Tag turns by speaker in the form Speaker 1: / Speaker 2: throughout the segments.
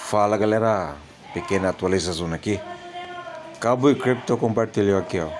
Speaker 1: Fala galera, pequena atualização aqui. Cowboy Crypto compartilhou aqui, ó,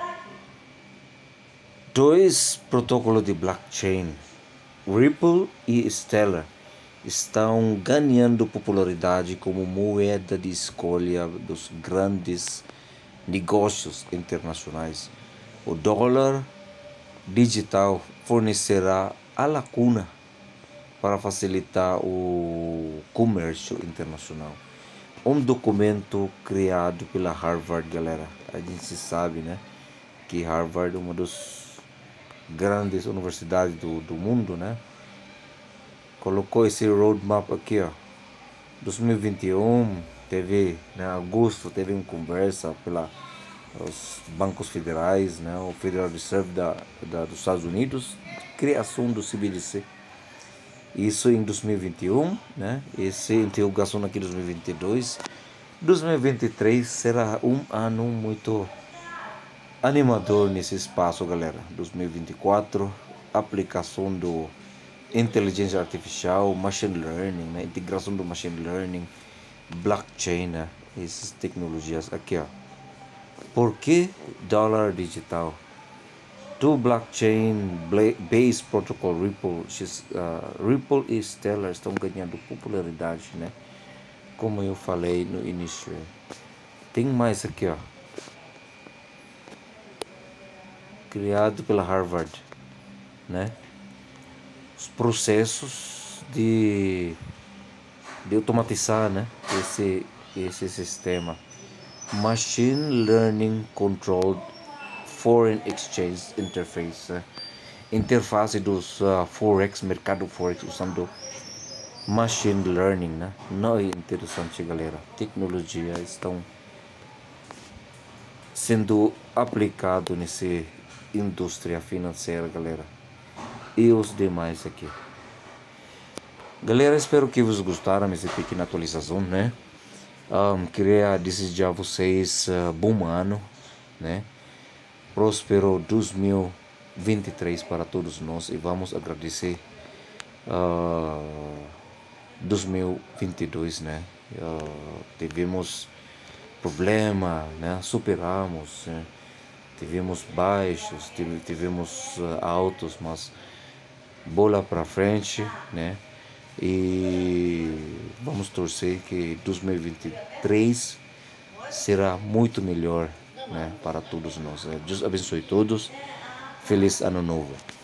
Speaker 1: dois protocolos de blockchain, Ripple e Stellar, estão ganhando popularidade como moeda de escolha dos grandes negócios internacionais. O dólar digital fornecerá a lacuna para facilitar o comércio internacional. Um documento criado pela Harvard, galera. A gente sabe, né, que Harvard é uma das grandes universidades do mundo, né? Colocou esse roadmap aqui, ó. 2021 teve, né, agosto teve uma conversa os bancos federais, né, o Federal Reserve dos Estados Unidos, criação do CBDC. Isso em 2021, né? Essa interrogação aqui em 2022. 2023 será um ano muito animador nesse espaço, galera. 2024, aplicação do inteligência artificial, machine learning, né? Integração do machine learning, blockchain, né? Essas tecnologias aqui, ó. Por que dólar digital? Do blockchain-based protocol Ripple e Stellar estão ganhando popularidade, né? Como eu falei no início. Tem mais aqui, ó. Criado pela Harvard, né? Os processos de automatizar, né? Esse sistema. Machine Learning Controlled Foreign Exchange Interface, interface dos Forex, mercado Forex, usando Machine Learning, né? Não é interessante, galera. Tecnologia estão sendo aplicado nessa indústria financeira, galera. E os demais aqui. Galera, espero que vos gostaram dessa pequena atualização, né? Queria desejar a vocês bom ano, né? Próspero 2023 para todos nós, e vamos agradecer 2022, né? Tivemos problema, né? Superamos, né? Tivemos baixos, tivemos altos, mas bola para frente, né? E vamos torcer que 2023 será muito melhor, né, para todos nós. Deus abençoe todos. Feliz ano novo.